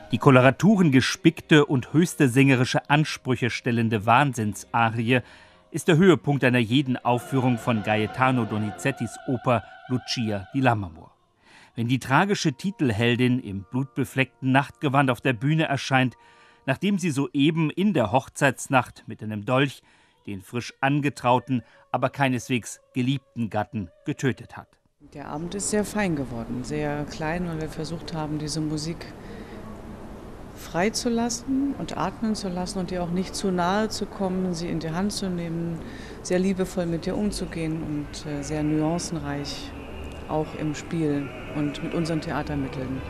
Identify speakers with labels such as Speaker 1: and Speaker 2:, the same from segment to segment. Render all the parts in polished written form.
Speaker 1: Die Koloraturen gespickte und höchste sängerische Ansprüche stellende Wahnsinnsarie ist der Höhepunkt einer jeden Aufführung von Gaetano Donizettis Oper Lucia di Lammermoor. Wenn die tragische Titelheldin im blutbefleckten Nachtgewand auf der Bühne erscheint, nachdem sie soeben in der Hochzeitsnacht mit einem Dolch den frisch angetrauten, aber keineswegs geliebten Gatten getötet hat.
Speaker 2: Der Abend ist sehr fein geworden, sehr klein, weil wir versucht haben, diese Musik freizulassen und atmen zu lassen und ihr auch nicht zu nahe zu kommen, sie in die Hand zu nehmen, sehr liebevoll mit ihr umzugehen und sehr nuancenreich, auch im Spiel und mit unseren Theatermitteln.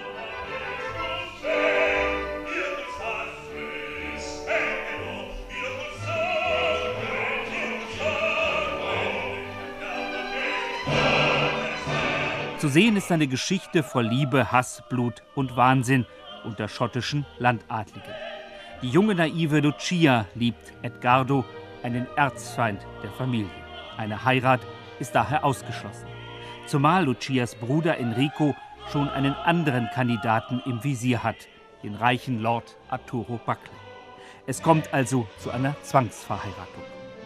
Speaker 1: Zu sehen ist eine Geschichte voll Liebe, Hass, Blut und Wahnsinn unter schottischen Landadligen. Die junge naive Lucia liebt Edgardo, einen Erzfeind der Familie. Eine Heirat ist daher ausgeschlossen. Zumal Lucias Bruder Enrico schon einen anderen Kandidaten im Visier hat, den reichen Lord Arturo Buckley. Es kommt also zu einer Zwangsverheiratung.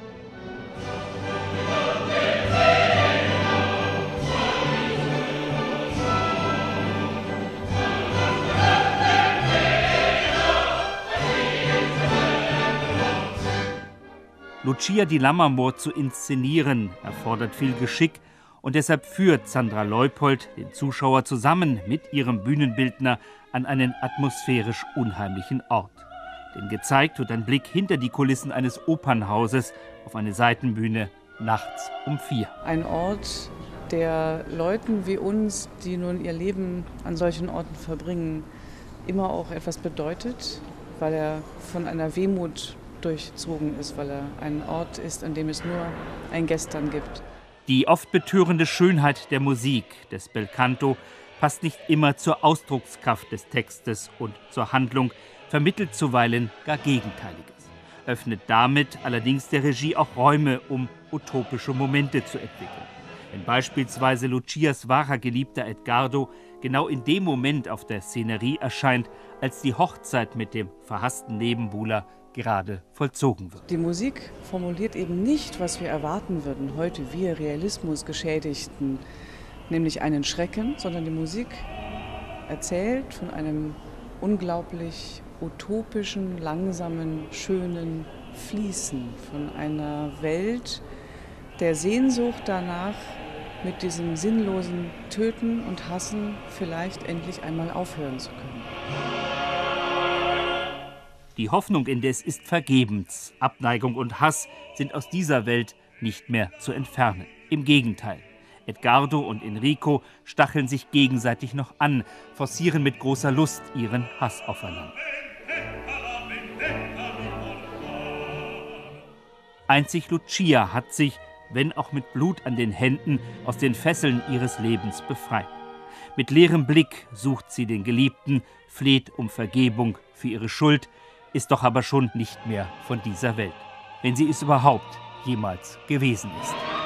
Speaker 1: Lucia di Lammermoor zu inszenieren, erfordert viel Geschick und deshalb führt Sandra Leupold den Zuschauer zusammen mit ihrem Bühnenbildner an einen atmosphärisch unheimlichen Ort. Denn gezeigt wird ein Blick hinter die Kulissen eines Opernhauses auf eine Seitenbühne nachts um 4.
Speaker 2: Ein Ort, der Leuten wie uns, die nun ihr Leben an solchen Orten verbringen, immer auch etwas bedeutet, weil er von einer Wehmut durchzogen ist, weil er ein Ort ist, an dem es nur ein Gestern gibt.
Speaker 1: Die oft betörende Schönheit der Musik des Belcanto passt nicht immer zur Ausdruckskraft des Textes und zur Handlung, vermittelt zuweilen gar Gegenteiliges, öffnet damit allerdings der Regie auch Räume, um utopische Momente zu entwickeln. Wenn beispielsweise Lucias wahrer Geliebter Edgardo genau in dem Moment auf der Szenerie erscheint, als die Hochzeit mit dem verhassten Nebenbuhler gerade vollzogen wird.
Speaker 2: Die Musik formuliert eben nicht, was wir erwarten würden, heute wir Realismusgeschädigten, nämlich einen Schrecken, sondern die Musik erzählt von einem unglaublich utopischen, langsamen, schönen Fließen, von einer Welt der Sehnsucht danach, mit diesem sinnlosen Töten und Hassen vielleicht endlich einmal aufhören zu können.
Speaker 1: Die Hoffnung indes ist vergebens. Abneigung und Hass sind aus dieser Welt nicht mehr zu entfernen. Im Gegenteil. Edgardo und Enrico stacheln sich gegenseitig noch an, forcieren mit großer Lust ihren Hass aufeinander. Einzig Lucia hat sich, wenn auch mit Blut an den Händen, aus den Fesseln ihres Lebens befreit. Mit leerem Blick sucht sie den Geliebten, fleht um Vergebung für ihre Schuld, ist doch aber schon nicht mehr von dieser Welt, wenn sie es überhaupt jemals gewesen ist.